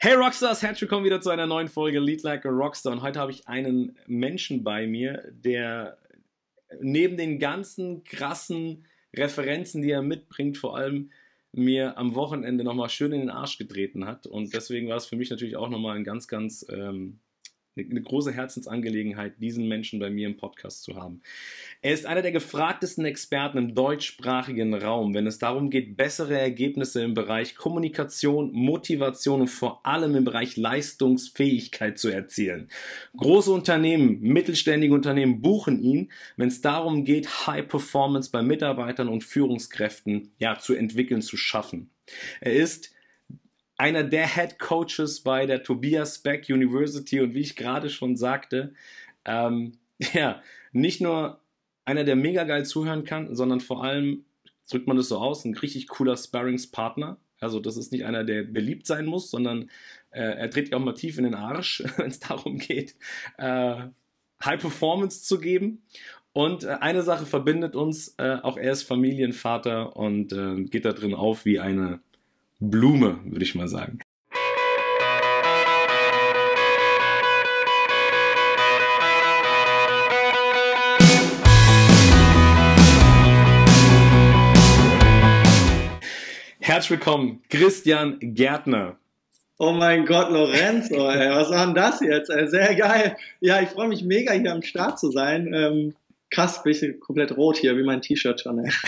Hey Rockstars, herzlich willkommen wieder zu einer neuen Folge Lead Like a Rockstar. Und heute habe ich einen Menschen bei mir, der neben den ganzen krassen Referenzen, die er mitbringt, vor allem mir am Wochenende nochmal schön in den Arsch getreten hat. Und deswegen war es für mich natürlich auch nochmal eine große Herzensangelegenheit, diesen Menschen bei mir im Podcast zu haben. Er ist einer der gefragtesten Experten im deutschsprachigen Raum, wenn es darum geht, bessere Ergebnisse im Bereich Kommunikation, Motivation und vor allem im Bereich Leistungsfähigkeit zu erzielen. Große Unternehmen, mittelständige Unternehmen buchen ihn, wenn es darum geht, High Performance bei Mitarbeitern und Führungskräften zu entwickeln, zu schaffen. Er ist einer der Head Coaches bei der Tobias Beck University und wie ich gerade schon sagte, nicht nur einer, der mega geil zuhören kann, sondern vor allem, drückt man das so aus, ein richtig cooler Sparringspartner. Also das ist nicht einer, der beliebt sein muss, sondern er tritt ja auch mal tief in den Arsch, wenn es darum geht, High Performance zu geben. Und eine Sache verbindet uns, auch er ist Familienvater und geht da drin auf wie eine Blume, würde ich mal sagen. Herzlich willkommen, Christian Gärtner. Oh mein Gott, Lorenzo, ey, was war denn das jetzt? Sehr geil. Ja, ich freue mich mega, hier am Start zu sein. Krass, bin ich komplett rot hier, wie mein T-Shirt schon. Ey.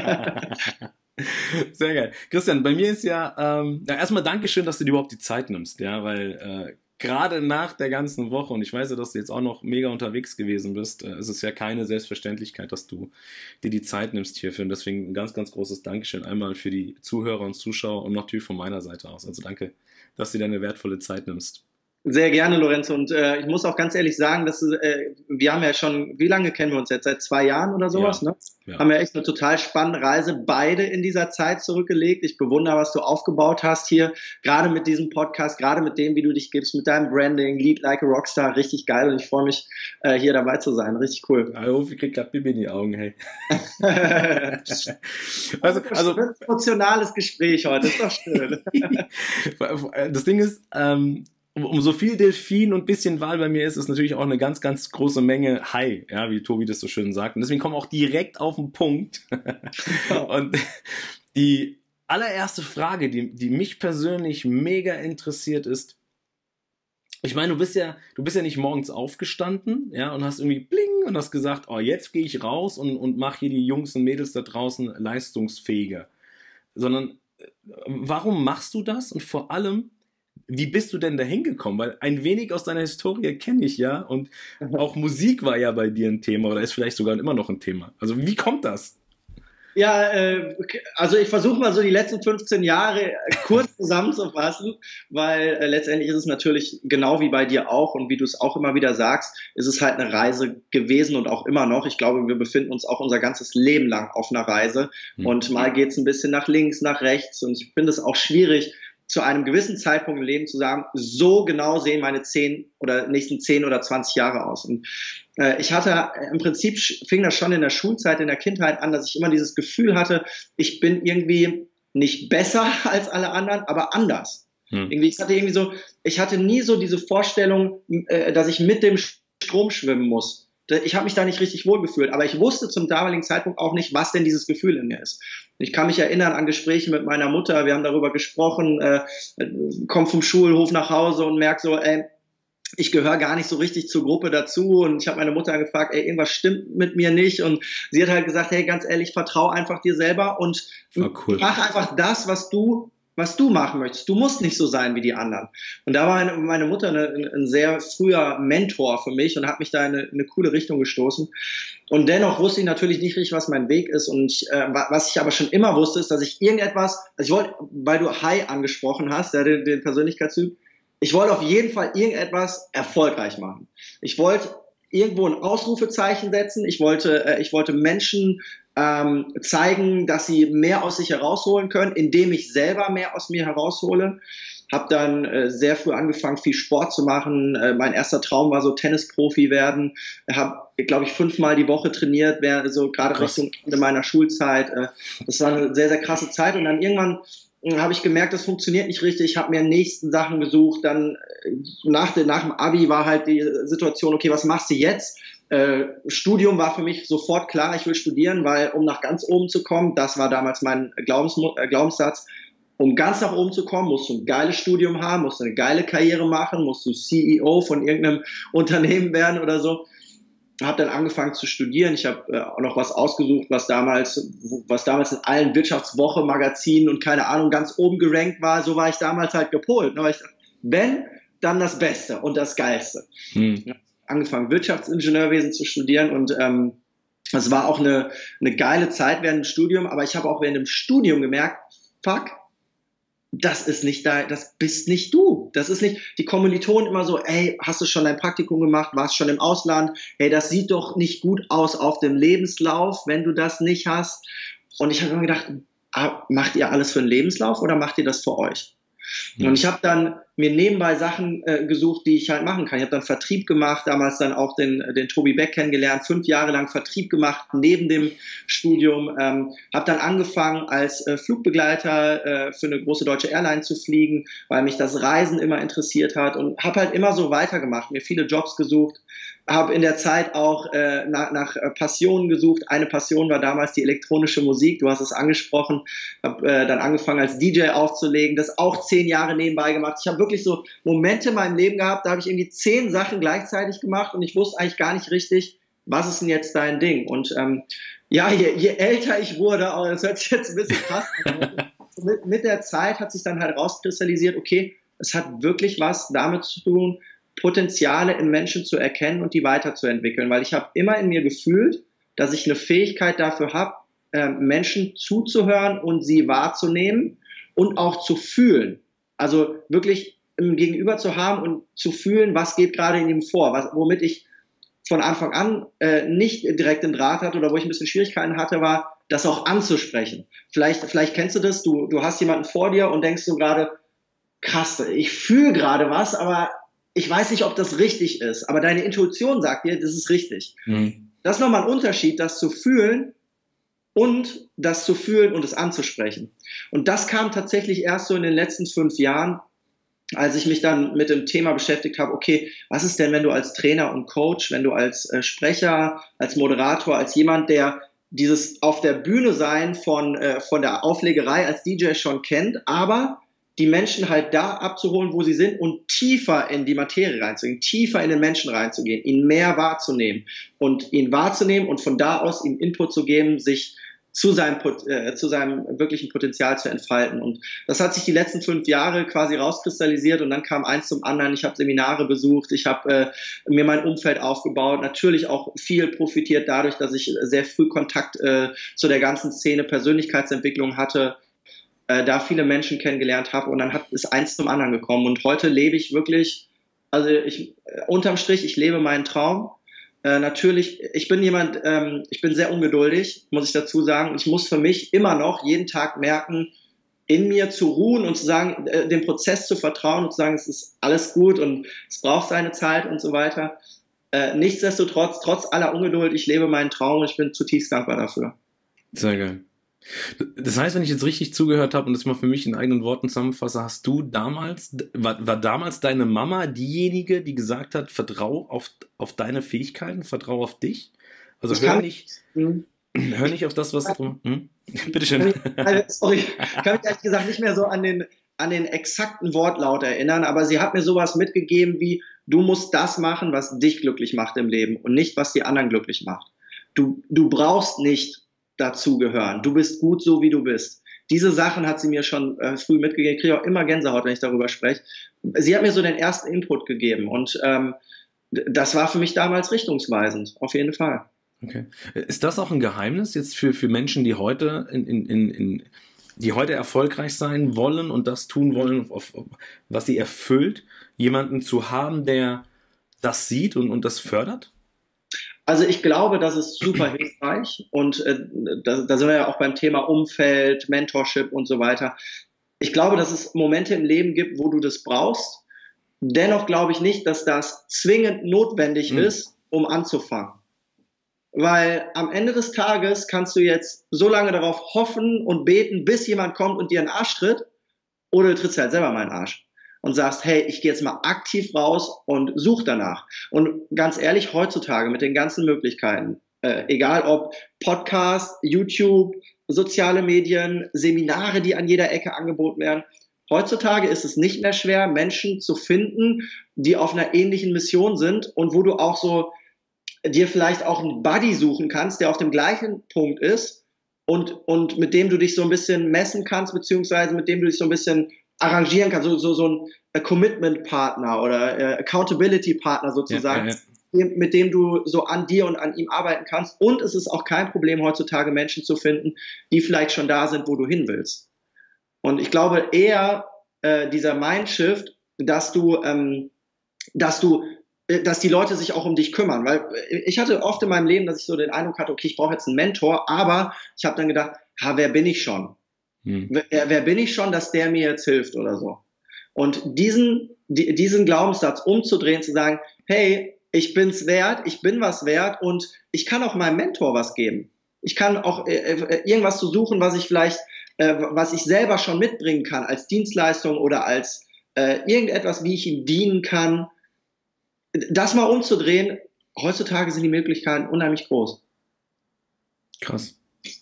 Sehr geil. Christian, bei mir ist erstmal Dankeschön, dass du dir überhaupt die Zeit nimmst, weil gerade nach der ganzen Woche, und ich weiß ja, dass du jetzt auch noch mega unterwegs gewesen bist, ist es ja keine Selbstverständlichkeit, dass du dir die Zeit nimmst hierfür. Und deswegen ein ganz, ganz großes Dankeschön einmal für die Zuhörer und Zuschauer und natürlich von meiner Seite aus. Also danke, dass du dir deine wertvolle Zeit nimmst. Sehr gerne, Lorenzo. Und ich muss auch ganz ehrlich sagen, dass wir haben ja schon, wie lange kennen wir uns jetzt? Seit 2 Jahren oder sowas, ne? Ja. Haben wir echt eine total spannende Reise beide in dieser Zeit zurückgelegt. Ich bewundere, was du aufgebaut hast hier, gerade mit diesem Podcast, gerade mit dem, wie du dich gibst, mit deinem Branding, Lead Like a Rockstar, richtig geil. Und ich freue mich, hier dabei zu sein. Richtig cool. Ich krieg grad Bibi in die Augen, hey. also ein emotionales Gespräch heute, ist doch schön. Das Ding ist, um so viel Delfin und bisschen Wal bei mir ist natürlich auch eine ganz, ganz große Menge Hai, ja, wie Tobi das so schön sagt. Und deswegen kommen wir auch direkt auf den Punkt. Und die allererste Frage, die mich persönlich mega interessiert ist, ich meine, du bist ja nicht morgens aufgestanden, ja, und hast irgendwie bling und hast gesagt, oh, jetzt gehe ich raus und mache hier die Jungs und Mädels da draußen leistungsfähiger. Sondern, warum machst du das? Und vor allem, wie bist du denn da hingekommen? Weil ein wenig aus deiner Historie kenne ich ja und auch Musik war ja bei dir ein Thema oder ist vielleicht sogar immer noch ein Thema. Also wie kommt das? Ja, also ich versuche mal so die letzten 15 Jahre kurz zusammenzufassen, weil letztendlich ist es natürlich genau wie bei dir auch und wie du es auch immer wieder sagst, ist es halt eine Reise gewesen und auch immer noch. Ich glaube, wir befinden uns auch unser ganzes Leben lang auf einer Reise und mal geht es ein bisschen nach links, nach rechts und ich finde es auch schwierig, zu einem gewissen Zeitpunkt im Leben zu sagen, so genau sehen meine nächsten 10 oder 20 Jahre aus. Und ich hatte, im Prinzip fing das schon in der Schulzeit, in der Kindheit an, dass ich immer dieses Gefühl hatte, ich bin irgendwie nicht besser als alle anderen, aber anders. Ich hatte nie so diese Vorstellung, dass ich mit dem Strom schwimmen muss. Ich habe mich da nicht richtig wohlgefühlt, aber ich wusste zum damaligen Zeitpunkt auch nicht, was denn dieses Gefühl in mir ist. Ich kann mich erinnern an Gespräche mit meiner Mutter, wir haben darüber gesprochen, komm vom Schulhof nach Hause und merk so, ich gehöre gar nicht so richtig zur Gruppe dazu und ich habe meine Mutter gefragt, irgendwas stimmt mit mir nicht und sie hat halt gesagt, hey, ganz ehrlich, vertrau einfach dir selber und mach einfach das, was du machen möchtest. Du musst nicht so sein wie die anderen. Und da war meine Mutter ein sehr früher Mentor für mich und hat mich da in eine coole Richtung gestoßen. Und dennoch wusste ich natürlich nicht richtig, was mein Weg ist. Und was ich aber schon immer wusste, ist, dass ich weil du Hai angesprochen hast, den Persönlichkeitstyp, ich wollte auf jeden Fall irgendetwas erfolgreich machen. Ich wollte irgendwo ein Ausrufezeichen setzen. Ich wollte Menschen zeigen, dass sie mehr aus sich herausholen können, indem ich selber mehr aus mir heraushole. Habe dann sehr früh angefangen, viel Sport zu machen. Mein erster Traum war so Tennisprofi werden. Habe, glaube ich, 5-mal die Woche trainiert, so gerade Richtung Ende meiner Schulzeit. Das war eine sehr, sehr krasse Zeit. Und dann irgendwann habe ich gemerkt, das funktioniert nicht richtig. Ich habe mir nächsten Sachen gesucht. Dann nach dem Abi war halt die Situation, okay, was machst du jetzt? Studium war für mich sofort klar, ich will studieren, weil um nach ganz oben zu kommen, das war damals mein Glaubenssatz, um ganz nach oben zu kommen, musst du ein geiles Studium haben, musst du eine geile Karriere machen, musst du CEO von irgendeinem Unternehmen werden oder so. Habe dann angefangen zu studieren. Ich habe auch noch was ausgesucht, was damals in allen Wirtschaftswoche-Magazinen und keine Ahnung ganz oben gerankt war. So war ich damals halt gepolt. Aber ich dachte, wenn, dann das Beste und das Geilste. Angefangen Wirtschaftsingenieurwesen zu studieren und es war auch eine geile Zeit während dem Studium. Aber ich habe auch während dem Studium gemerkt, fuck, das bist nicht du. Das ist nicht, die Kommilitonen immer so, ey, hast du schon dein Praktikum gemacht, warst schon im Ausland, hey, das sieht doch nicht gut aus auf dem Lebenslauf, wenn du das nicht hast. Und ich habe immer gedacht, macht ihr alles für den Lebenslauf oder macht ihr das für euch? Und ich habe dann mir nebenbei Sachen gesucht, die ich halt machen kann. Ich habe dann Vertrieb gemacht, damals dann auch den Tobi Beck kennengelernt, 5 Jahre lang Vertrieb gemacht neben dem Studium. Habe dann angefangen als Flugbegleiter für eine große deutsche Airline zu fliegen, weil mich das Reisen immer interessiert hat und habe halt immer so weitergemacht, mir viele Jobs gesucht. Habe in der Zeit auch nach Passionen gesucht. Eine Passion war damals die elektronische Musik. Du hast es angesprochen. Habe dann angefangen als DJ aufzulegen. Das auch 10 Jahre nebenbei gemacht. Ich habe wirklich so Momente in meinem Leben gehabt, da habe ich irgendwie 10 Sachen gleichzeitig gemacht und ich wusste eigentlich gar nicht richtig, was ist denn jetzt dein Ding? Und je älter ich wurde, das hört sich jetzt ein bisschen krass an, mit der Zeit hat sich dann halt rauskristallisiert, okay, es hat wirklich was damit zu tun, Potenziale in Menschen zu erkennen und die weiterzuentwickeln, weil ich habe immer in mir gefühlt, dass ich eine Fähigkeit dafür habe, Menschen zuzuhören und sie wahrzunehmen und auch zu fühlen. Also wirklich im Gegenüber zu haben und zu fühlen, was geht gerade in ihm vor, womit ich von Anfang an nicht direkt den Draht hatte oder wo ich ein bisschen Schwierigkeiten hatte, war, das auch anzusprechen. Vielleicht kennst du das, du hast jemanden vor dir und denkst so gerade, krass, ich fühle gerade was, aber ich weiß nicht, ob das richtig ist, aber deine Intuition sagt dir, das ist richtig. Das ist nochmal ein Unterschied, das zu fühlen und es anzusprechen. Und das kam tatsächlich erst so in den letzten 5 Jahren, als ich mich dann mit dem Thema beschäftigt habe, okay, was ist denn, wenn du als Trainer und Coach, wenn du als Sprecher, als Moderator, als jemand, der dieses auf der Bühne sein von der Auflegerei als DJ schon kennt, aber die Menschen halt da abzuholen, wo sie sind und tiefer in die Materie reinzugehen, tiefer in den Menschen reinzugehen, ihn mehr wahrzunehmen und von da aus ihm Input zu geben, sich zu seinem wirklichen Potenzial zu entfalten. Und das hat sich die letzten 5 Jahre quasi rauskristallisiert und dann kam eins zum anderen. Ich habe Seminare besucht, ich habe mir mein Umfeld aufgebaut, natürlich auch viel profitiert dadurch, dass ich sehr früh Kontakt zu der ganzen Szene Persönlichkeitsentwicklung hatte, da viele Menschen kennengelernt habe und dann ist eins zum anderen gekommen und heute lebe ich wirklich, also unterm Strich, ich lebe meinen Traum. Natürlich, ich bin sehr ungeduldig, muss ich dazu sagen. Ich muss für mich immer noch jeden Tag merken, in mir zu ruhen und zu sagen, dem Prozess zu vertrauen und zu sagen, es ist alles gut und es braucht seine Zeit und so weiter. Nichtsdestotrotz, trotz aller Ungeduld, ich lebe meinen Traum und ich bin zutiefst dankbar dafür. Sehr geil. Das heißt, wenn ich jetzt richtig zugehört habe und das mal für mich in eigenen Worten zusammenfasse, war damals deine Mama diejenige, die gesagt hat, vertrau auf deine Fähigkeiten, vertrau auf dich? Also hör nicht auf das, was du... Bitteschön. Sorry, ich kann mich ehrlich gesagt nicht mehr so an den exakten Wortlaut erinnern, aber sie hat mir sowas mitgegeben wie, du musst das machen, was dich glücklich macht im Leben und nicht, was die anderen glücklich macht. Du brauchst nicht dazugehören. Du bist gut so, wie du bist. Diese Sachen hat sie mir schon früh mitgegeben. Ich kriege auch immer Gänsehaut, wenn ich darüber spreche. Sie hat mir so den ersten Input gegeben und das war für mich damals richtungsweisend, auf jeden Fall. Okay. Ist das auch ein Geheimnis jetzt für Menschen, die heute die heute erfolgreich sein wollen und das tun wollen, was sie erfüllt, jemanden zu haben, der das sieht und das fördert? Also ich glaube, das ist super hilfreich und da sind wir ja auch beim Thema Umfeld, Mentorship und so weiter. Ich glaube, dass es Momente im Leben gibt, wo du das brauchst. Dennoch glaube ich nicht, dass das zwingend notwendig ist, um anzufangen. Weil am Ende des Tages kannst du jetzt so lange darauf hoffen und beten, bis jemand kommt und dir einen Arsch tritt. oder du trittst halt selber mal in den Arsch und sagst, hey, ich gehe jetzt mal aktiv raus und such danach. Und ganz ehrlich, heutzutage mit den ganzen Möglichkeiten, egal ob Podcast, YouTube, soziale Medien, Seminare, die an jeder Ecke angeboten werden, heutzutage ist es nicht mehr schwer, Menschen zu finden, die auf einer ähnlichen Mission sind und wo du auch so dir vielleicht auch einen Buddy suchen kannst, der auf dem gleichen Punkt ist und mit dem du dich so ein bisschen messen kannst, beziehungsweise mit dem du dich so ein bisschen arrangieren kannst, so ein Commitment-Partner oder Accountability-Partner sozusagen, mit dem du so an dir und an ihm arbeiten kannst. Und es ist auch kein Problem, heutzutage Menschen zu finden, die vielleicht schon da sind, wo du hin willst. Und ich glaube eher dieser Mindshift, dass die Leute sich auch um dich kümmern. Weil ich hatte oft in meinem Leben, dass ich so den Eindruck hatte, okay, ich brauche jetzt einen Mentor, aber ich habe dann gedacht, wer bin ich schon? Wer bin ich schon, dass der mir jetzt hilft oder so? Und diesen Glaubenssatz umzudrehen, zu sagen, hey, ich bin's wert, ich bin was wert und ich kann auch meinem Mentor was geben. Ich kann auch irgendwas zu suchen, was ich vielleicht, was ich selber schon mitbringen kann als Dienstleistung oder als irgendetwas, wie ich ihm dienen kann. Das mal umzudrehen, heutzutage sind die Möglichkeiten unheimlich groß. Krass.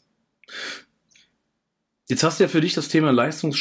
Jetzt hast du ja für dich das Thema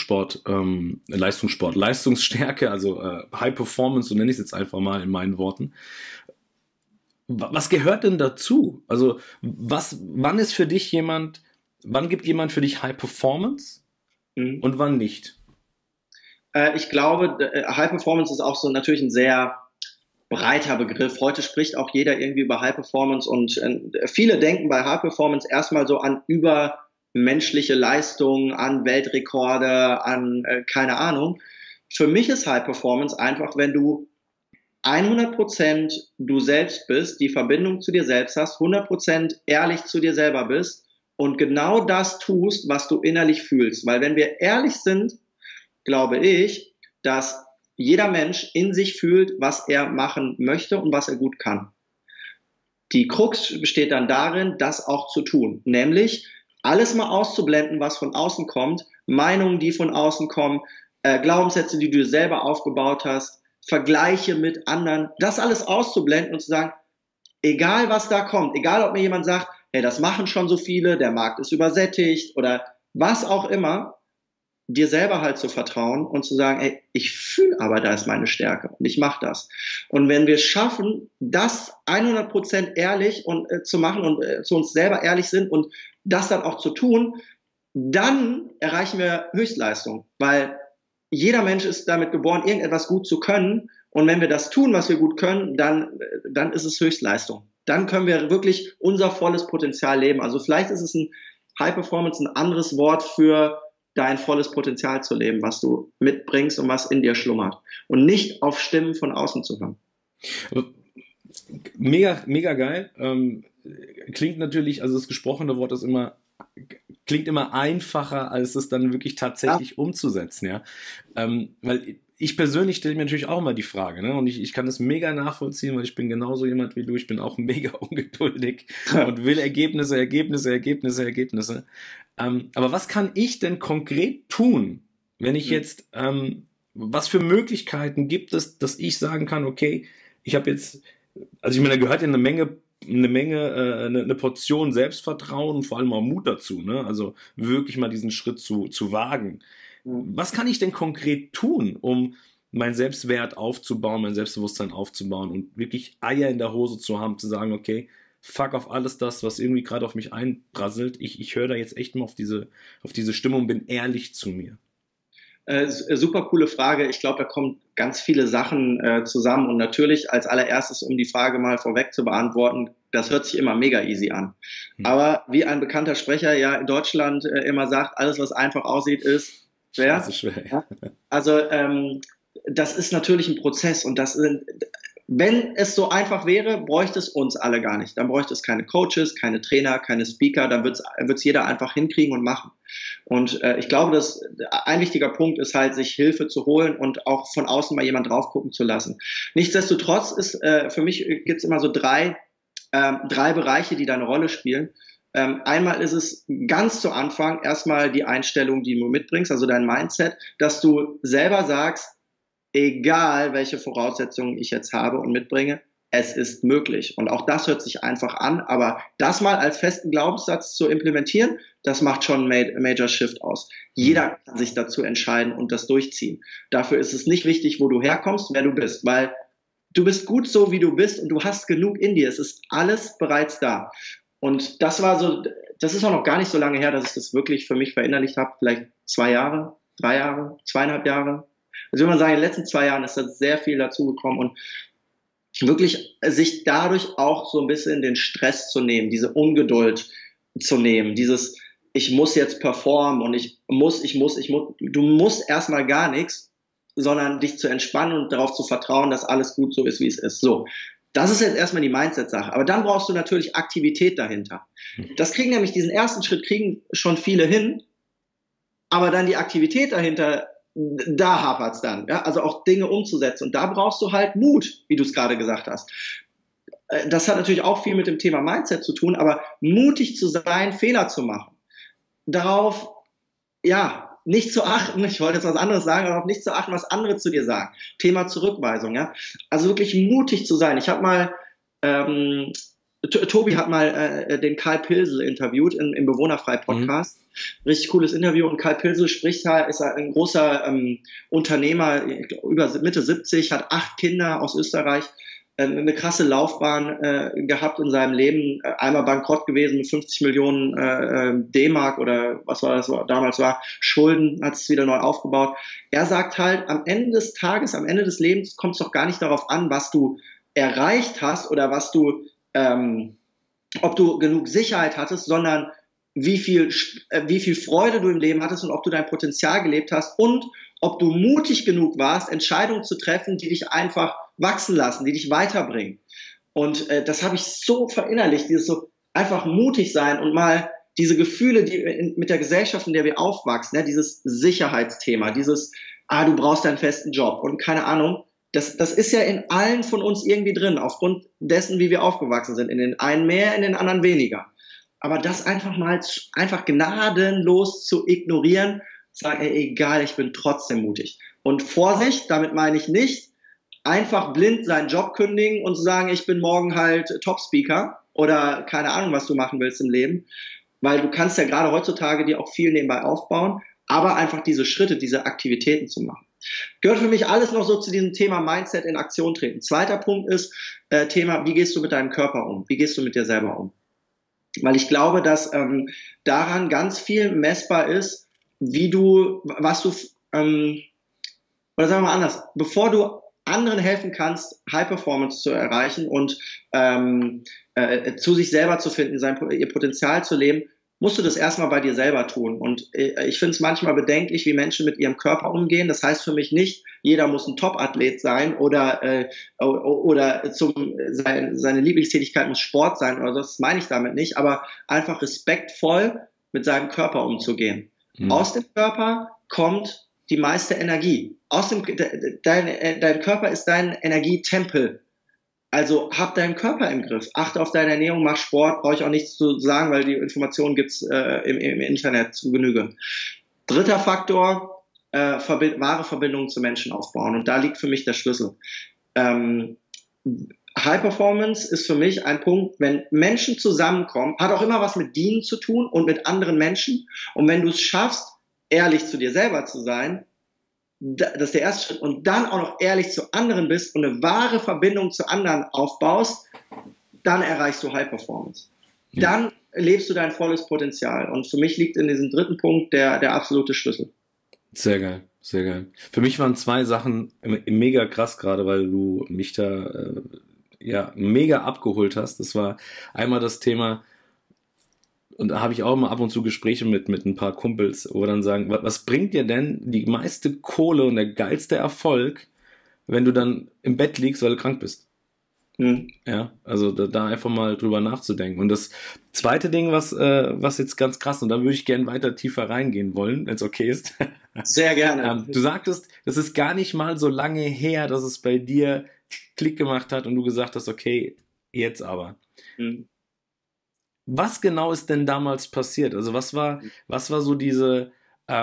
Leistungsstärke, also High Performance, so nenne ich es jetzt einfach mal in meinen Worten. Was gehört denn dazu? Also wann gibt jemand für dich High Performance und wann nicht? Ich glaube, High Performance ist auch so natürlich ein sehr breiter Begriff. Heute spricht auch jeder irgendwie über High Performance und viele denken bei High Performance erstmal so an übermenschliche Leistungen, an Weltrekorde, an keine Ahnung. Für mich ist High Performance einfach, wenn du 100% du selbst bist, die Verbindung zu dir selbst hast, 100% ehrlich zu dir selber bist und genau das tust, was du innerlich fühlst. Weil wenn wir ehrlich sind, glaube ich, dass jeder Mensch in sich fühlt, was er machen möchte und was er gut kann. Die Krux besteht dann darin, das auch zu tun, nämlich alles mal auszublenden, was von außen kommt, Meinungen, die von außen kommen, Glaubenssätze, die du selber aufgebaut hast, Vergleiche mit anderen, das alles auszublenden und zu sagen, egal was da kommt, egal ob mir jemand sagt, hey, das machen schon so viele, der Markt ist übersättigt oder was auch immer, dir selber halt zu vertrauen und zu sagen, ey, ich fühle aber, da ist meine Stärke und ich mache das. Und wenn wir schaffen, das 100% ehrlich und zu machen und zu uns selber ehrlich sind und das dann auch zu tun, dann erreichen wir Höchstleistung, weil jeder Mensch ist damit geboren, irgendetwas gut zu können. Und wenn wir das tun, was wir gut können, dann ist es Höchstleistung. Dann können wir wirklich unser volles Potenzial leben. Also vielleicht ist es ein High Performance ein anderes Wort für dein volles Potenzial zu leben, was du mitbringst und was in dir schlummert. Und nicht auf Stimmen von außen zu hören. Mega, mega geil. Klingt natürlich, also das gesprochene Wort klingt immer einfacher, als es dann wirklich tatsächlich umzusetzen, ja. Weil ich persönlich stelle mir natürlich auch immer die Frage, ne? Und ich kann das mega nachvollziehen, weil ich bin genauso jemand wie du, ich bin auch mega ungeduldig und will Ergebnisse. Aber was kann ich denn konkret tun, wenn ich jetzt, was für Möglichkeiten gibt es, dass ich sagen kann, okay, ich habe jetzt, also ich meine, da gehört ja eine Portion Selbstvertrauen und vor allem auch Mut dazu, ne? Also wirklich mal diesen Schritt zu wagen. Was kann ich denn konkret tun, um meinen Selbstwert aufzubauen, mein Selbstbewusstsein aufzubauen und wirklich Eier in der Hose zu haben, zu sagen, okay, fuck auf alles das, was irgendwie gerade auf mich einprasselt. Ich höre da jetzt echt mal auf diese Stimmung, bin ehrlich zu mir. Super coole Frage. Ich glaube, da kommen ganz viele Sachen zusammen. Und natürlich als allererstes, um die Frage mal vorweg zu beantworten, das hört sich immer mega easy an. Aber wie ein bekannter Sprecher ja in Deutschland immer sagt, alles, was einfach aussieht, ist schwer. Das ist schwer. Ja. Also das ist natürlich ein Prozess. Und wenn es so einfach wäre, bräuchte es uns alle gar nicht. Dann bräuchte es keine Coaches, keine Trainer, keine Speaker. Dann wird es jeder einfach hinkriegen und machen. Und ich glaube, dass ein wichtiger Punkt ist halt, sich Hilfe zu holen und auch von außen mal jemand drauf gucken zu lassen. Nichtsdestotrotz ist für mich gibt es immer so drei Bereiche, die da eine Rolle spielen. Einmal ist es ganz zu Anfang erstmal die Einstellung, die du mitbringst, also dein Mindset, dass du selber sagst, egal welche Voraussetzungen ich jetzt habe und mitbringe, es ist möglich. Und auch das hört sich einfach an, aber das mal als festen Glaubenssatz zu implementieren, das macht schon einen Major Shift aus. Jeder kann sich dazu entscheiden und das durchziehen. Dafür ist es nicht wichtig, wo du herkommst, wer du bist, weil du bist gut so, wie du bist und du hast genug in dir. Es ist alles bereits da. Und das war so, das ist auch noch gar nicht so lange her, dass ich das wirklich für mich verinnerlicht habe. Vielleicht 2 Jahre, 3 Jahre, 2,5 Jahre. Also würde man sagen, in den letzten 2 Jahren ist da sehr viel dazugekommen und wirklich sich dadurch auch so ein bisschen den Stress zu nehmen, diese Ungeduld zu nehmen, dieses ich muss jetzt performen und du musst erstmal gar nichts, sondern dich zu entspannen und darauf zu vertrauen, dass alles gut so ist, wie es ist. So, das ist jetzt erstmal die Mindset-Sache. Aber dann brauchst du natürlich Aktivität dahinter. Das kriegen nämlich, diesen ersten Schritt kriegen schon viele hin, aber dann die Aktivität dahinter, da hapert's dann. Ja? Also auch Dinge umzusetzen. Und da brauchst du halt Mut, wie du es gerade gesagt hast. Das hat natürlich auch viel mit dem Thema Mindset zu tun, aber mutig zu sein, Fehler zu machen. Darauf, ja, nicht zu achten, ich wollte jetzt was anderes sagen, aber auf nicht zu achten, was andere zu dir sagen. Thema Zurückweisung, ja. Also wirklich mutig zu sein. Ich habe mal, Tobi hat mal den Karl Pilsel interviewt im Bewohnerfrei-Podcast. Richtig cooles Interview. Und Karl Pilsel spricht da, ist ein großer Unternehmer, über Mitte 70, hat 8 Kinder aus Österreich, eine krasse Laufbahn gehabt in seinem Leben, einmal bankrott gewesen mit 50 Millionen D-Mark oder was war das damals war, Schulden, hat es wieder neu aufgebaut. Er sagt halt, am Ende des Tages, am Ende des Lebens kommt es doch gar nicht darauf an, was du erreicht hast oder was du, ob du genug Sicherheit hattest, sondern wie viel Freude du im Leben hattest und ob du dein Potenzial gelebt hast und ob du mutig genug warst, Entscheidungen zu treffen, die dich einfach wachsen lassen, die dich weiterbringen. Und das habe ich so verinnerlicht, dieses so einfach mutig sein und mal diese Gefühle, die mit der Gesellschaft, in der wir aufwachsen, ja, dieses Sicherheitsthema, dieses, du brauchst einen festen Job und keine Ahnung, das ist ja in allen von uns irgendwie drin, aufgrund dessen, wie wir aufgewachsen sind. In den einen mehr, in den anderen weniger. Aber das einfach mal einfach gnadenlos zu ignorieren, sagen, egal, ich bin trotzdem mutig. Und Vorsicht, damit meine ich nicht, einfach blind seinen Job kündigen und zu sagen, ich bin morgen halt Top-Speaker oder keine Ahnung, was du machen willst im Leben. Weil du kannst ja gerade heutzutage dir auch viel nebenbei aufbauen, aber einfach diese Schritte, diese Aktivitäten zu machen. Gehört für mich alles noch so zu diesem Thema Mindset in Aktion treten. Zweiter Punkt ist Thema, wie gehst du mit deinem Körper um? Wie gehst du mit dir selber um? Weil ich glaube, dass daran ganz viel messbar ist, oder sagen wir mal anders, bevor du anderen helfen kannst, High Performance zu erreichen und zu sich selber zu finden, ihr Potenzial zu leben, musst du das erstmal bei dir selber tun. Und ich finde es manchmal bedenklich, wie Menschen mit ihrem Körper umgehen. Das heißt für mich nicht, jeder muss ein Top-Athlet sein oder seine Lieblingstätigkeit muss Sport sein oder das meine ich damit nicht, aber einfach respektvoll mit seinem Körper umzugehen. Aus dem Körper kommt die meiste Energie. Dein Körper ist dein Energietempel. Also hab deinen Körper im Griff. Achte auf deine Ernährung, mach Sport. Brauche ich auch nichts zu sagen, weil die Informationen gibt's im Internet zu Genüge. Dritter Faktor, wahre Verbindungen zu Menschen aufbauen. Und da liegt für mich der Schlüssel. High Performance ist für mich ein Punkt, wenn Menschen zusammenkommen, hat auch immer was mit Dienen zu tun und mit anderen Menschen. Und wenn du es schaffst, ehrlich zu dir selber zu sein, das ist der erste Schritt, und dann auch noch ehrlich zu anderen bist und eine wahre Verbindung zu anderen aufbaust, dann erreichst du High Performance. Ja. Dann lebst du dein volles Potenzial. Und für mich liegt in diesem dritten Punkt der absolute Schlüssel. Sehr geil, sehr geil. Für mich waren 2 Sachen mega krass gerade, weil du mich da mega abgeholt hast. Das war einmal das Thema, und da habe ich auch immer ab und zu Gespräche mit ein paar Kumpels, wo wir dann sagen, was bringt dir denn die meiste Kohle und der geilste Erfolg, wenn du dann im Bett liegst, weil du krank bist? Ja, also da einfach mal drüber nachzudenken. Und das zweite Ding, was jetzt ganz krass, und da würde ich gerne weiter tiefer reingehen wollen, wenn es okay ist. Sehr gerne. Du sagtest, das ist gar nicht mal so lange her, dass es bei dir Klick gemacht hat und du gesagt hast, okay, jetzt aber. Was genau ist denn damals passiert? Also was war so diese,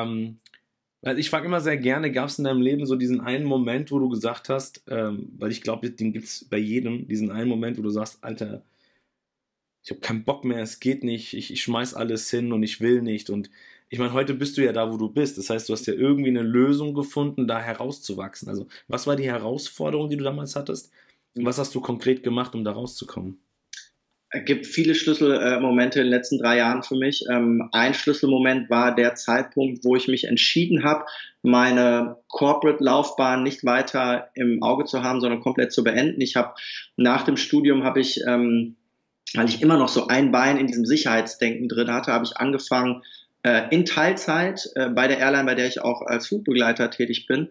also ich frage immer sehr gerne, gab es in deinem Leben so diesen einen Moment, wo du gesagt hast, weil ich glaube, den gibt es bei jedem, diesen einen Moment, wo du sagst, Alter, ich habe keinen Bock mehr, es geht nicht, ich schmeiß alles hin und ich will nicht. Und ich meine, heute bist du ja da, wo du bist. Das heißt, du hast ja irgendwie eine Lösung gefunden, da herauszuwachsen. Also, was war die Herausforderung, die du damals hattest? Und was hast du konkret gemacht, um da rauszukommen? Es gibt viele Schlüsselmomente in den letzten 3 Jahren für mich. Ein Schlüsselmoment war der Zeitpunkt, wo ich mich entschieden habe, meine Corporate-Laufbahn nicht weiter im Auge zu haben, sondern komplett zu beenden. Nach dem Studium weil ich immer noch so ein Bein in diesem Sicherheitsdenken drin hatte, habe ich angefangen, in Teilzeit bei der Airline, bei der ich auch als Flugbegleiter tätig bin,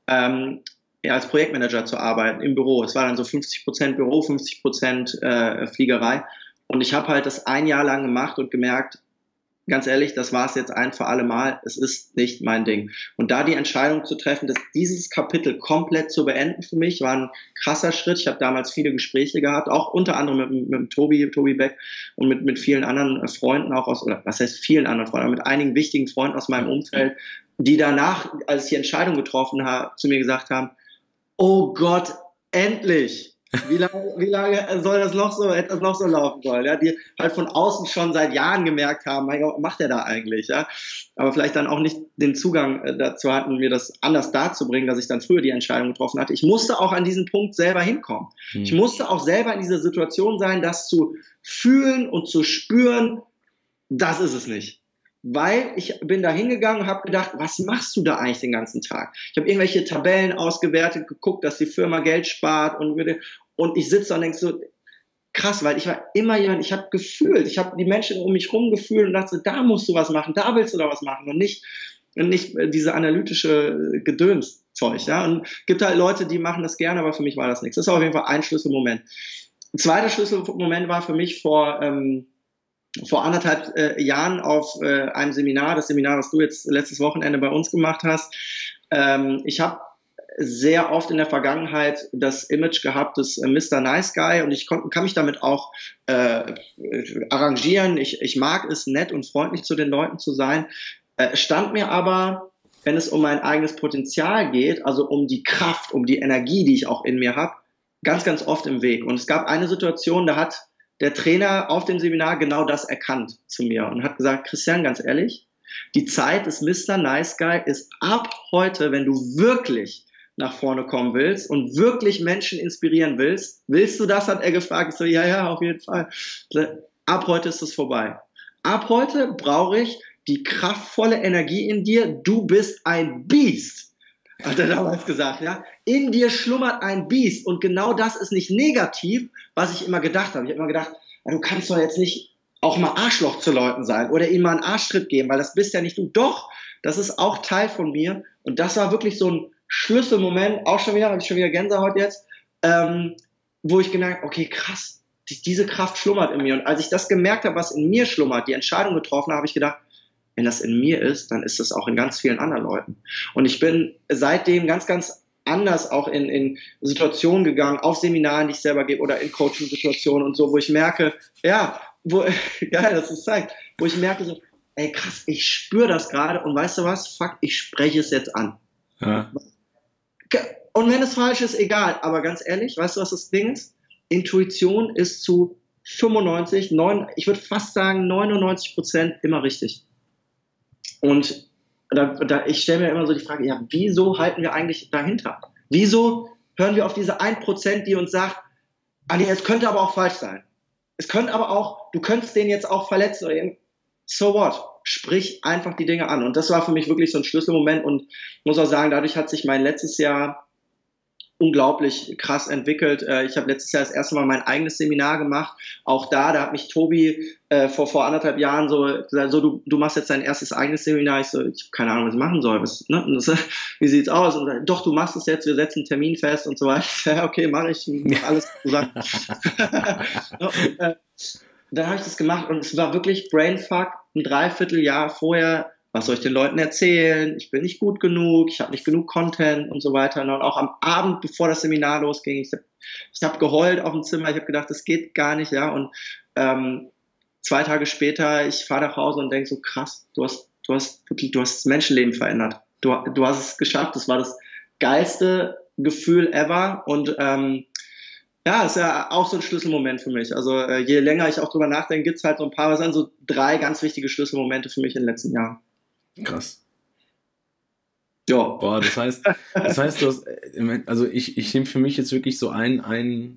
ja, als Projektmanager zu arbeiten im Büro. Es war dann so 50% Büro, 50% Fliegerei. Und ich habe halt das ein Jahr lang gemacht und gemerkt, ganz ehrlich, das war es jetzt ein für alle Mal. Es ist nicht mein Ding. Und da die Entscheidung zu treffen, dass dieses Kapitel komplett zu beenden für mich, war ein krasser Schritt. Ich habe damals viele Gespräche gehabt, auch unter anderem mit Tobi Beck und mit vielen anderen Freunden auch oder was heißt vielen anderen Freunden, mit einigen wichtigen Freunden aus meinem Umfeld, die danach, als ich die Entscheidung getroffen habe, zu mir gesagt haben, oh Gott, endlich! Wie lange soll etwas noch so laufen sollen? Ja, die halt von außen schon seit Jahren gemerkt haben, mein Gott, was macht der da eigentlich? Ja, aber vielleicht dann auch nicht den Zugang dazu hatten, mir das anders darzubringen, dass ich dann früher die Entscheidung getroffen hatte. Ich musste auch an diesen Punkt selber hinkommen. Ich musste auch selber in dieser Situation sein, das zu fühlen und zu spüren, das ist es nicht. Weil ich bin da hingegangen und habe gedacht, was machst du da eigentlich den ganzen Tag? Ich habe irgendwelche Tabellen ausgewertet, geguckt, dass die Firma Geld spart und ich sitze da und denke so, krass, weil ich war immer jemand, ich habe gefühlt, ich habe die Menschen um mich rum gefühlt und dachte, da musst du was machen, da willst du da was machen und nicht diese analytische Gedönszeug. Ja? Und gibt halt Leute, die machen das gerne, aber für mich war das nichts. Das war auf jeden Fall ein Schlüsselmoment. Ein zweiter Schlüsselmoment war für mich vor 1,5 Jahren auf einem Seminar, das Seminar, was du jetzt letztes Wochenende bei uns gemacht hast. Ich habe sehr oft in der Vergangenheit das Image gehabt des Mr. Nice Guy und ich kann mich damit auch arrangieren. Ich mag es, nett und freundlich zu den Leuten zu sein. Stand mir aber, wenn es um mein eigenes Potenzial geht, also um die Kraft, um die Energie, die ich auch in mir habe, ganz, ganz oft im Weg. Und es gab eine Situation, da hat der Trainer auf dem Seminar genau das erkannt zu mir und hat gesagt, Christian, ganz ehrlich, die Zeit des Mr. Nice Guy ist ab heute, wenn du wirklich nach vorne kommen willst und wirklich Menschen inspirieren willst du das, hat er gefragt. Ich so, ja, auf jeden Fall. Ab heute ist es vorbei. Ab heute brauche ich die kraftvolle Energie in dir. Du bist ein Biest, hat er damals gesagt. Ja? In dir schlummert ein Biest und genau das ist nicht negativ, was ich immer gedacht habe. Ich habe immer gedacht, du kannst doch jetzt nicht auch mal Arschloch zu Leuten sein oder ihnen mal einen Arschtritt geben, weil das bist ja nicht du. Doch, das ist auch Teil von mir und das war wirklich so ein Schlüsselmoment, auch schon wieder, habe ich schon wieder Gänsehaut jetzt, wo ich gemerkt habe, okay, krass, diese Kraft schlummert in mir. Und als ich das gemerkt habe, was in mir schlummert, die Entscheidung getroffen habe, habe ich gedacht, wenn das in mir ist, dann ist das auch in ganz vielen anderen Leuten. Und ich bin seitdem ganz, ganz anders auch in Situationen gegangen, auf Seminaren, die ich selber gebe oder in Coaching-Situationen und so, wo ich merke, das ist zeigt, wo ich merke so, ey krass, ich spüre das gerade und weißt du was, fuck, ich spreche es jetzt an. Ja. Und wenn es falsch ist, egal. Aber ganz ehrlich, weißt du, was das Ding ist? Intuition ist zu 95, ich würde fast sagen 99% immer richtig. Und ich stelle mir immer so die Frage, ja, wieso halten wir eigentlich dahinter? Wieso hören wir auf diese 1%, die uns sagt, nee, es könnte aber auch falsch sein. Es könnte aber auch, du könntest den jetzt auch verletzen oder irgendwie. So what? Sprich einfach die Dinge an. Und das war für mich wirklich so ein Schlüsselmoment und muss auch sagen, dadurch hat sich mein letztes Jahr unglaublich krass entwickelt. Ich habe letztes Jahr das erste Mal mein eigenes Seminar gemacht. Auch da hat mich Tobi vor 1,5 Jahren so gesagt, so du machst jetzt dein erstes eigenes Seminar. Ich habe keine Ahnung, was ich machen soll. Wie sieht's aus? Und doch, du machst es jetzt, wir setzen einen Termin fest und so weiter. Okay, mache ich, mach alles gesagt. Dann habe ich das gemacht und es war wirklich Brainfuck, ein Dreivierteljahr vorher, was soll ich den Leuten erzählen, ich bin nicht gut genug, ich habe nicht genug Content und so weiter. Und auch am Abend, bevor das Seminar losging, ich hab geheult auf dem Zimmer, ich habe gedacht, das geht gar nicht, ja. Und 2 Tage später, ich fahre nach Hause und denke so, krass, du hast das Menschenleben verändert. Du hast es geschafft. Das war das geilste Gefühl ever. Und ja, ist ja auch so ein Schlüsselmoment für mich. Also je länger ich auch drüber nachdenke, gibt es halt so ein paar, was sind so 3 ganz wichtige Schlüsselmomente für mich in den letzten Jahren. Krass. Ja. Boah, das heißt, du hast, also ich nehme für mich jetzt wirklich so ein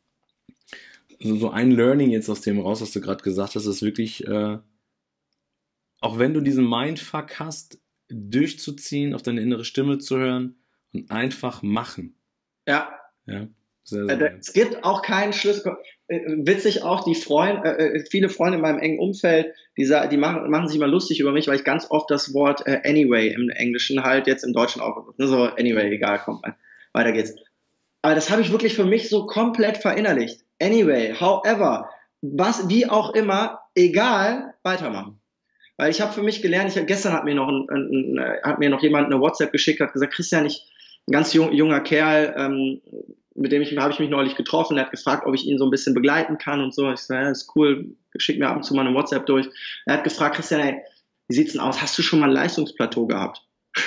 Learning jetzt aus dem raus, was du gerade gesagt hast, ist wirklich, auch wenn du diesen Mindfuck hast, durchzuziehen, auf deine innere Stimme zu hören und einfach machen. Ja. Ja, sehr, sehr geil. Es gibt auch keinen Schlüssel. Witzig auch, viele Freunde in meinem engen Umfeld, die machen sich immer lustig über mich, weil ich ganz oft das Wort anyway im Englischen halt jetzt im Deutschen auch benutze. So, anyway, egal, komm, weiter geht's. Aber das habe ich wirklich für mich so komplett verinnerlicht. Anyway, however, wie auch immer, egal, weitermachen. Weil ich habe für mich gelernt, gestern hat mir noch jemand eine WhatsApp geschickt, hat gesagt, Christian, ein ganz junger Kerl, mit dem habe ich mich neulich getroffen, er hat gefragt, ob ich ihn so ein bisschen begleiten kann und so. Ich so, ja, ist cool, schick mir ab und zu mal eine WhatsApp durch. Er hat gefragt, Christian, ey, wie sieht's denn aus? Hast du schon mal ein Leistungsplateau gehabt?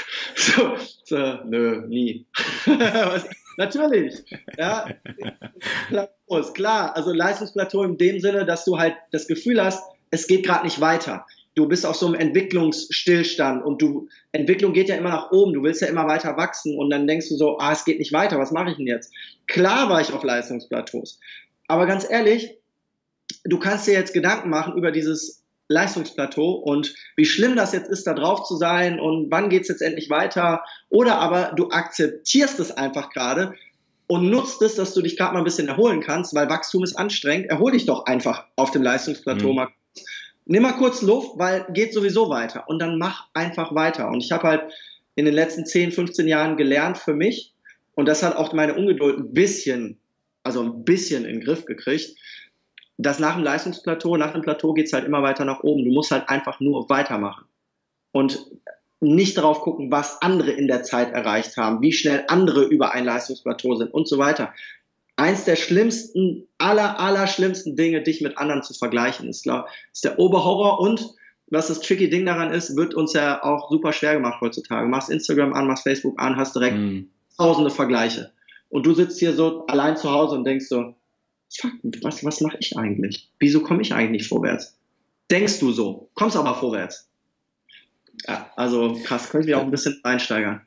Nö, nie. Natürlich, ja, ist klar. Also Leistungsplateau in dem Sinne, dass du halt das Gefühl hast, es geht gerade nicht weiter. Du bist auf so einem Entwicklungsstillstand und Entwicklung geht ja immer nach oben, du willst ja immer weiter wachsen und dann denkst du so, es geht nicht weiter, was mache ich denn jetzt? Klar war ich auf Leistungsplateaus, aber ganz ehrlich, du kannst dir jetzt Gedanken machen über dieses Leistungsplateau und wie schlimm das jetzt ist, da drauf zu sein und wann geht es jetzt endlich weiter, oder aber du akzeptierst es einfach gerade und nutzt es, dass du dich gerade mal ein bisschen erholen kannst, weil Wachstum ist anstrengend, erhol dich doch einfach auf dem Leistungsplateau mal. Nimm mal kurz Luft, weil geht sowieso weiter und dann mach einfach weiter. Und ich habe halt in den letzten 10, 15 Jahren gelernt für mich und das hat auch meine Ungeduld ein bisschen in den Griff gekriegt, dass nach dem Plateau geht es halt immer weiter nach oben. Du musst halt einfach nur weitermachen und nicht darauf gucken, was andere in der Zeit erreicht haben, wie schnell andere über ein Leistungsplateau sind und so weiter. Eins der schlimmsten, allerschlimmsten Dinge, dich mit anderen zu vergleichen, ist der Oberhorror und was das tricky Ding daran ist, wird uns ja auch super schwer gemacht heutzutage. Machst Instagram an, machst Facebook an, hast direkt tausende Vergleiche. Und du sitzt hier so allein zu Hause und denkst so, fuck, was mache ich eigentlich? Wieso komme ich eigentlich nicht vorwärts? Denkst du so, kommst aber vorwärts. Ja, also krass, könnte ich mich auch ein bisschen einsteigern.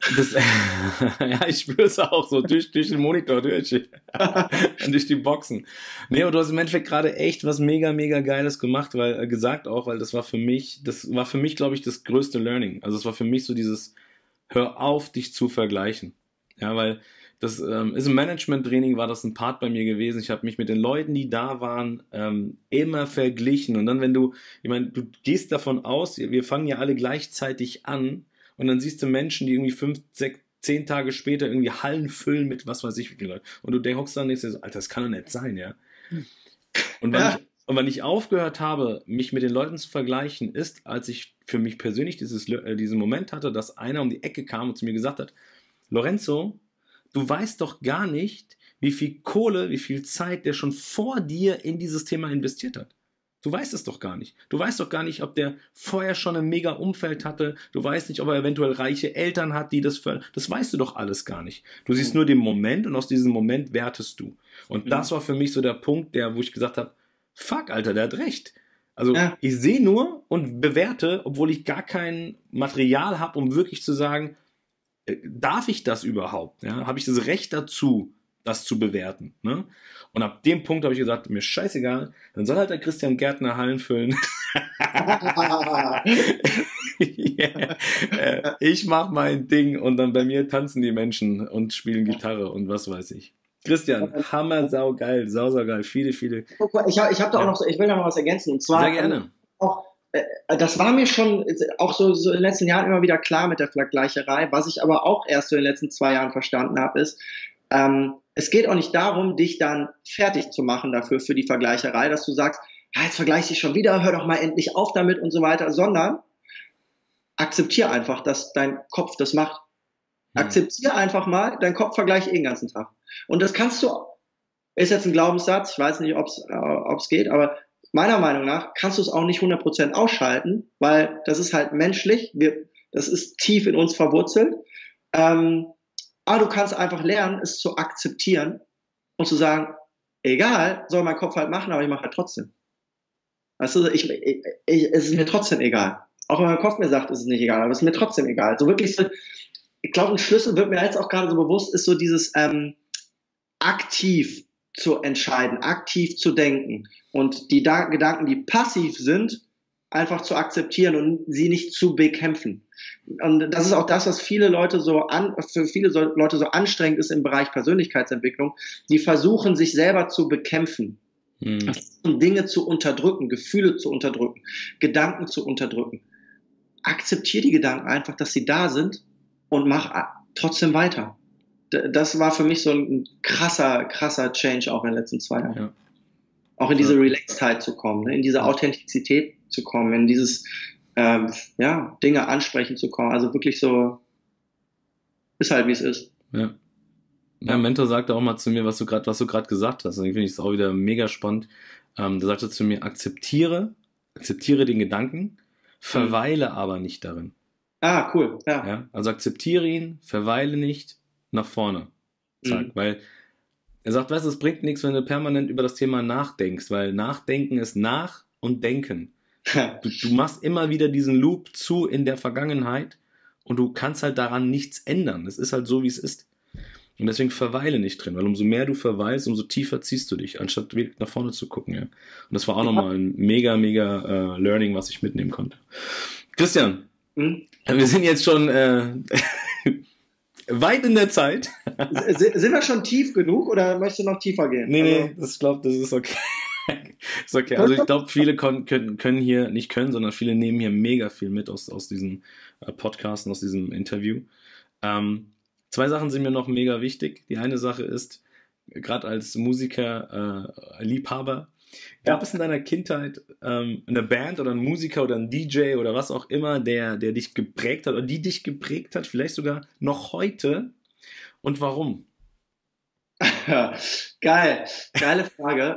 Ja, ich spüre es auch so durch den Monitor durch. Und durch die Boxen. Nee, aber du hast im Endeffekt gerade echt was mega, mega Geiles gemacht, weil das war für mich, glaube ich, das größte Learning. Also es war für mich so dieses, hör auf, dich zu vergleichen. Ja, weil das ist im Management-Training, war das ein Part bei mir gewesen. Ich habe mich mit den Leuten, die da waren, immer verglichen. Und dann, du gehst davon aus, wir fangen ja alle gleichzeitig an und dann siehst du Menschen, die irgendwie 5, 6, 10 Tage später irgendwie Hallen füllen mit was weiß ich wie viele Leute. Und du hockst dann und denkst dir so, Alter, das kann doch nicht sein, ja. Und wann ich aufgehört habe, mich mit den Leuten zu vergleichen, ist, als ich für mich persönlich diesen Moment hatte, dass einer um die Ecke kam und zu mir gesagt hat, Lorenzo, du weißt doch gar nicht, wie viel Kohle, wie viel Zeit der schon vor dir in dieses Thema investiert hat. Du weißt es doch gar nicht. Du weißt doch gar nicht, ob der vorher schon ein mega Umfeld hatte. Du weißt nicht, ob er eventuell reiche Eltern hat, die das fördern. Das weißt du doch alles gar nicht. Du siehst nur den Moment und aus diesem Moment wertest du. Und das war für mich so der Punkt, wo ich gesagt habe, fuck, Alter, der hat recht. Also ich sehe nur und bewerte, obwohl ich gar kein Material habe, um wirklich zu sagen, darf ich das überhaupt? Ja? Habe ich das Recht dazu, das zu bewerten? Ne? Und ab dem Punkt habe ich gesagt, mir scheißegal, dann soll halt der Christian Gärtner Hallen füllen. Ich mache mein Ding und dann bei mir tanzen die Menschen und spielen Gitarre und was weiß ich. Christian, hammer, saugeil, saugeil, viele. Ich habe da auch noch, ich will da noch was ergänzen und zwar sehr gerne. Das war mir schon auch so in den letzten Jahren immer wieder klar mit der Vergleicherei. Was ich aber auch erst so in den letzten 2 Jahren verstanden habe, ist, es geht auch nicht darum, dich dann fertig zu machen dafür, für die Vergleicherei, dass du sagst, jetzt vergleichst du dich schon wieder, hör doch mal endlich auf damit und so weiter, sondern akzeptier einfach, dass dein Kopf das macht. Akzeptier einfach mal, dein Kopf vergleicht den ganzen Tag. Und das kannst du, ist jetzt ein Glaubenssatz, ich weiß nicht, ob es geht, aber meiner Meinung nach kannst du es auch nicht 100% ausschalten, weil das ist halt menschlich, das ist tief in uns verwurzelt. Aber du kannst einfach lernen, es zu akzeptieren und zu sagen, egal, soll mein Kopf halt machen, aber ich mache halt trotzdem. Weißt du, es ist mir trotzdem egal. Auch wenn mein Kopf mir sagt, es ist nicht egal, aber es ist mir trotzdem egal. So wirklich so, ich glaube, ein Schlüssel wird mir jetzt auch gerade so bewusst, ist so dieses aktiv zu entscheiden, aktiv zu denken und die Gedanken, die passiv sind, einfach zu akzeptieren und sie nicht zu bekämpfen. Und das ist auch das, was für viele Leute so anstrengend ist im Bereich Persönlichkeitsentwicklung. Die versuchen, sich selber zu bekämpfen. Dinge zu unterdrücken, Gefühle zu unterdrücken, Gedanken zu unterdrücken. Akzeptiere die Gedanken einfach, dass sie da sind und mach trotzdem weiter. Das war für mich so ein krasser Change auch in den letzten 2 Jahren. Ja. Auch in diese Relaxedheit zu kommen, in diese Authentizität zu kommen, in dieses Dinge ansprechen zu kommen. Also wirklich so, ist halt wie es ist. Ja. Mein Mentor sagte auch mal zu mir, was du gerade gesagt hast. Deswegen finde ich es auch wieder mega spannend. Der sagte zu mir, akzeptiere den Gedanken, verweile aber nicht darin. Ah, cool. Ja. Also akzeptiere ihn, verweile nicht, nach vorne. Weil er sagt, weißt du, es bringt nichts, wenn du permanent über das Thema nachdenkst, weil Nachdenken ist nach und denken. Du machst immer wieder diesen Loop zu in der Vergangenheit und du kannst halt daran nichts ändern. Es ist halt so, wie es ist. Und deswegen verweile nicht drin, weil umso mehr du verweilst, umso tiefer ziehst du dich, anstatt wirklich nach vorne zu gucken. Ja. Und das war auch nochmal ein mega Learning, was ich mitnehmen konnte. Christian, wir sind jetzt schon weit in der Zeit. Sind wir schon tief genug oder möchtest du noch tiefer gehen? Nee, das ist okay. Ist okay. Also ich glaube, viele können hier, nicht können, sondern viele nehmen hier mega viel mit aus diesem Podcast und aus diesem Interview. 2 Sachen sind mir noch mega wichtig. Die eine Sache ist, gerade als Musiker, Liebhaber, gab es in deiner Kindheit eine Band oder einen Musiker oder einen DJ oder was auch immer, der dich geprägt hat oder die dich geprägt hat, vielleicht sogar noch heute? Und warum? Geile Frage.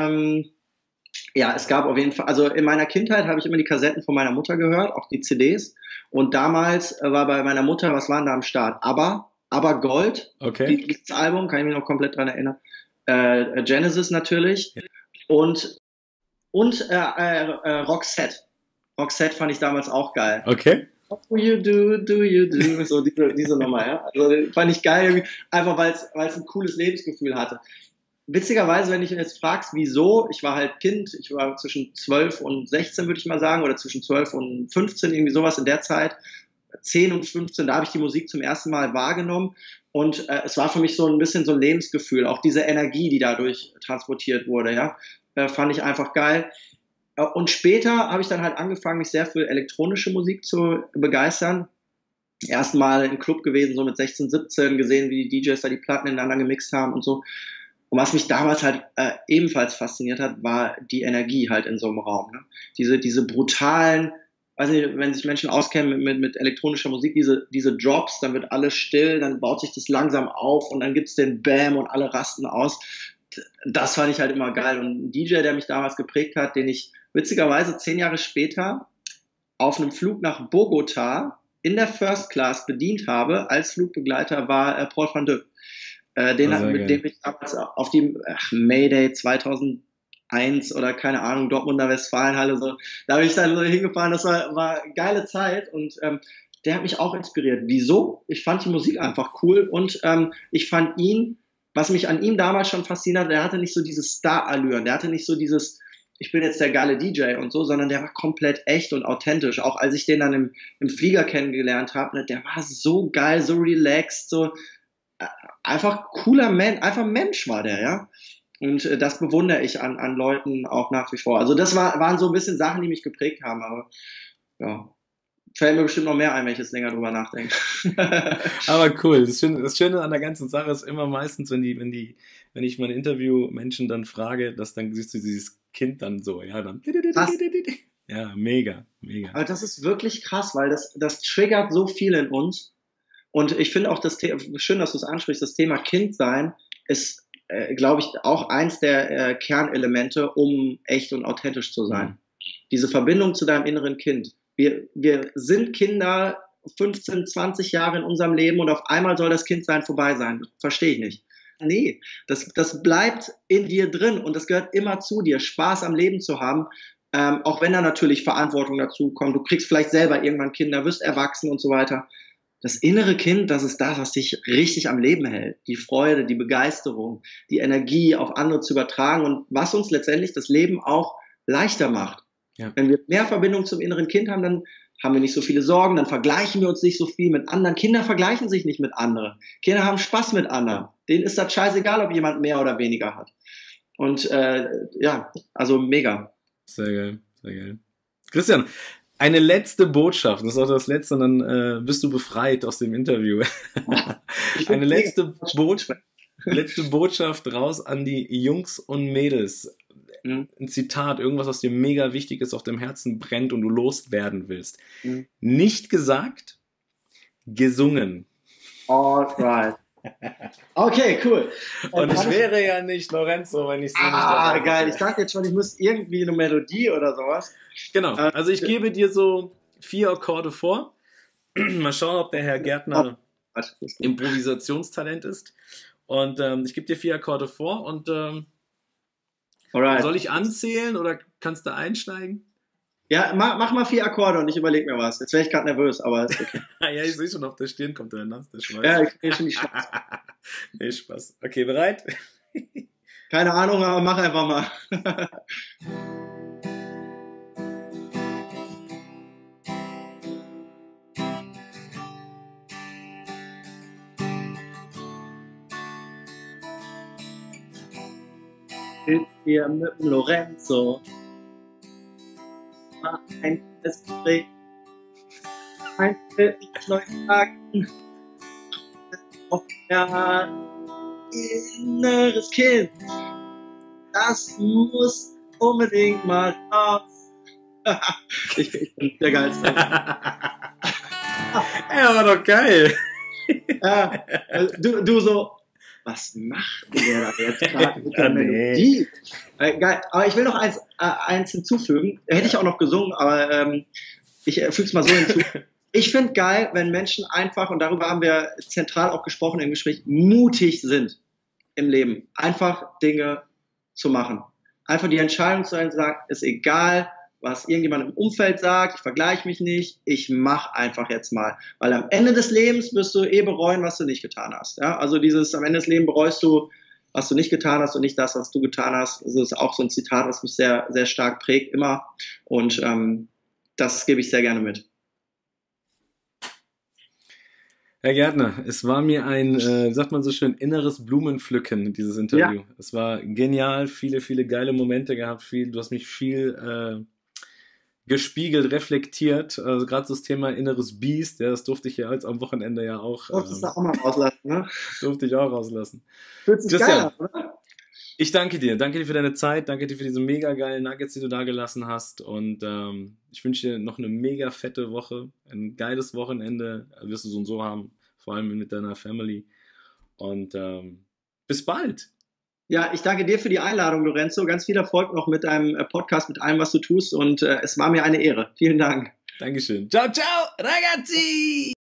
Es gab auf jeden Fall, also in meiner Kindheit habe ich immer die Kassetten von meiner Mutter gehört, auch die CDs. Und damals war bei meiner Mutter, was waren da am Start? Aber Gold, okay. Das Album, kann ich mich noch komplett dran erinnern. Genesis natürlich. Ja. Und Roxette. Roxette fand ich damals auch geil. Okay. What do you do? So diese Nummer, ja. Also fand ich geil, einfach weil es ein cooles Lebensgefühl hatte. Witzigerweise, wenn ich jetzt fragst, wieso, ich war halt Kind, ich war zwischen 12 und 16, würde ich mal sagen, oder zwischen 12 und 15, irgendwie sowas in der Zeit. 10 und 15, da habe ich die Musik zum ersten Mal wahrgenommen und es war für mich so ein bisschen so ein Lebensgefühl, auch diese Energie, die dadurch transportiert wurde, ja, fand ich einfach geil. Und später habe ich dann halt angefangen, mich sehr für elektronische Musik zu begeistern. Erstmal im Club gewesen, so mit 16, 17, gesehen, wie die DJs da die Platten ineinander gemixt haben und so. Und was mich damals halt ebenfalls fasziniert hat, war die Energie halt in so einem Raum. Ne? Diese brutalen, weiß nicht, wenn sich Menschen auskennen mit elektronischer Musik, diese Drops, dann wird alles still, dann baut sich das langsam auf und dann gibt's den Bam und alle rasten aus. Das fand ich halt immer geil. Und ein DJ, der mich damals geprägt hat, den ich witzigerweise 10 Jahre später auf einem Flug nach Bogota in der First Class bedient habe, als Flugbegleiter, war Paul van Dyk. Mit dem ich damals auf die Mayday 2001 oder keine Ahnung, Dortmunder Westfalenhalle, so, da bin ich dann so hingefahren, das war eine geile Zeit und der hat mich auch inspiriert. Wieso? Ich fand die Musik einfach cool und ich fand ihn, was mich an ihm damals schon fasziniert hat, der hatte nicht so dieses Star-Allüren, der hatte nicht so dieses, ich bin jetzt der geile DJ und so, sondern der war komplett echt und authentisch. Auch als ich den dann im Flieger kennengelernt habe, ne, der war so geil, so relaxed, so einfach cooler Mensch, einfach Mensch war der, ja. Und das bewundere ich an Leuten auch nach wie vor. Also das waren so ein bisschen Sachen, die mich geprägt haben, aber ja, fällt mir bestimmt noch mehr ein, wenn ich jetzt länger drüber nachdenke. Aber cool. Das Schöne an der ganzen Sache ist immer meistens, wenn ich meine Interview-Menschen dann frage, dass dann siehst du dieses Kind dann so, ja, dann. Krass. Ja, mega. Aber das ist wirklich krass, weil das triggert so viel in uns. Und ich finde auch schön, dass du es ansprichst, das Thema Kindsein ist glaube ich, auch eins der Kernelemente, um echt und authentisch zu sein. Diese Verbindung zu deinem inneren Kind. Wir sind Kinder 15, 20 Jahre in unserem Leben und auf einmal soll das Kindsein vorbei sein. Verstehe ich nicht. Nee, das bleibt in dir drin und das gehört immer zu dir, Spaß am Leben zu haben, auch wenn da natürlich Verantwortung dazu kommt. Du kriegst vielleicht selber irgendwann Kinder, wirst erwachsen und so weiter. Das innere Kind, das ist das, was dich richtig am Leben hält. Die Freude, die Begeisterung, die Energie auf andere zu übertragen und was uns letztendlich das Leben auch leichter macht. Ja. Wenn wir mehr Verbindung zum inneren Kind haben, dann haben wir nicht so viele Sorgen, dann vergleichen wir uns nicht so viel mit anderen. Kinder vergleichen sich nicht mit anderen. Kinder haben Spaß mit anderen. Denen ist das scheißegal, ob jemand mehr oder weniger hat. Und ja, also mega. Sehr geil, sehr geil. Christian, eine letzte Botschaft, das ist auch das letzte, und dann bist du befreit aus dem Interview. Eine letzte Botschaft raus an die Jungs und Mädels. Ein Zitat, irgendwas, was dir mega wichtig ist, auf dem Herzen brennt und du loswerden willst. Nicht gesagt, gesungen. Alright. Okay, cool. Und ich wäre ja nicht Lorenzo, wenn ich so nicht dabei wäre. Geil. Ich dachte jetzt schon, ich muss irgendwie eine Melodie oder sowas. Genau. Also ich gebe dir so 4 Akkorde vor. Mal schauen, ob der Herr Gärtner Improvisationstalent ist. Und ich gebe dir 4 Akkorde vor und soll ich anzählen oder kannst du einsteigen? Ja, mach mal 4 Akkorde und ich überlege mir was. Jetzt wäre ich gerade nervös, aber ist okay. Ja, ich sehe schon, auf der Stirn kommt der nass, der Schweiß. Ja, ich sehe schon die Schweiß. Nee, Spaß. Okay, bereit? Keine Ahnung, aber mach einfach mal. Hier mit dem Lorenzo mal ein Gespräch, ein neuen Tagen auf der inneres Kind, das muss unbedingt mal raus. Ich bin der Geilste. Ja, war doch geil. Ja, du so, was macht der da jetzt gerade mit der Melodie? Geil. Aber ich will noch eins hinzufügen. Hätte ich auch noch gesungen, aber ich füge es mal so hinzu. Ich finde geil, wenn Menschen einfach, und darüber haben wir zentral auch gesprochen im Gespräch, mutig sind im Leben. Einfach Dinge zu machen. Einfach die Entscheidung zu sagen, ist egal, was irgendjemand im Umfeld sagt, ich vergleiche mich nicht, ich mache einfach jetzt mal. Weil am Ende des Lebens wirst du bereuen, was du nicht getan hast. Ja? Also am Ende des Lebens bereust du, was du nicht getan hast und nicht das, was du getan hast. Also das ist auch so ein Zitat, was mich sehr, sehr stark prägt immer. Und das gebe ich sehr gerne mit. Herr Gärtner, es war mir ein, sagt man so schön, inneres Blumenpflücken, dieses Interview. Ja. Es war genial, viele, viele geile Momente gehabt, du hast mich viel gespiegelt, reflektiert, also gerade das Thema inneres Biest, ja, das durfte ich ja jetzt am Wochenende ja auch. Durftest du auch mal rauslassen, ne? Durfte ich auch rauslassen. Fühlt sich geil an, oder? Ich danke dir für deine Zeit, danke dir für diese mega geilen Nuggets, die du da gelassen hast und ich wünsche dir noch eine mega fette Woche, ein geiles Wochenende, wirst du so und so haben, vor allem mit deiner Family und bis bald. Ja, ich danke dir für die Einladung, Lorenzo. Ganz viel Erfolg noch mit deinem Podcast, mit allem, was du tust und es war mir eine Ehre. Vielen Dank. Dankeschön. Ciao, ciao, ragazzi!